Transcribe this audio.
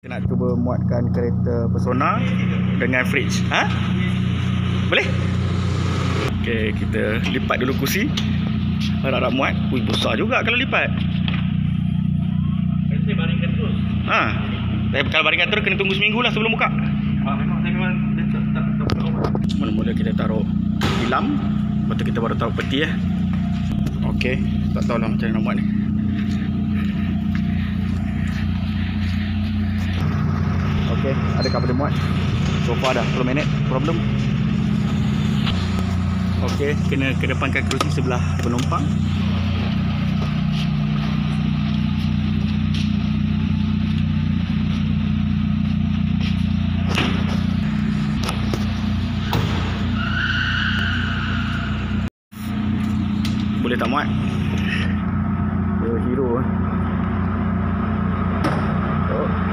Kita nak cuba muatkan kereta Persona dengan fridge. Ha? Boleh? Okey, kita lipat dulu kursi. Harap-harap muat. Ui, besar juga kalau lipat. Saya baringkan terus. Ha. Kalau baringkan terus kena tunggu seminggu lah sebelum buka. Memang tak. Mula-mula kita taruh tilam, lepas tu kita baru taruh peti . Okey, tak tahulah macam mana nak buat ni. Okey, adakah boleh muat? So far dah 10 minit, problem. Okey, kena kedepankan kerusi sebelah penumpang. Boleh tak muat? Hero . Okey, boleh .